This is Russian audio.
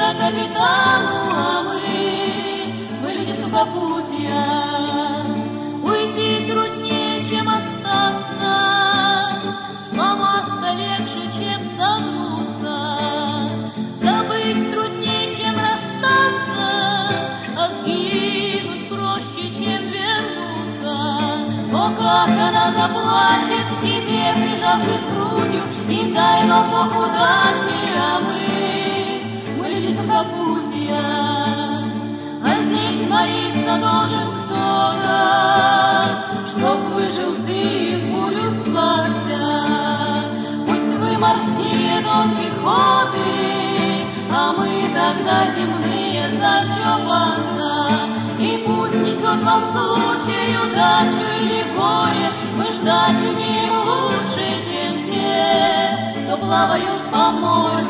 судья капитану, а мы люди сухопутья. Уйти труднее, чем остаться, сломаться легче, чем согнуться, забыть труднее, чем расстаться, а сгинуть проще, чем вернуться. О, как она заплачет в тебе, прижавшись грудью, и дай нам Бог удачи, а мы люди сухопутья. А здесь молиться должен кто-то, чтоб выжил ты, в бурю спасся. Пусть вы морские Дон Кихоты, а мы тогда земные Санчо Панса. И пусть несет вам случай удачу или горе, мы ждать умеем лучше, чем те, кто плавают по морю.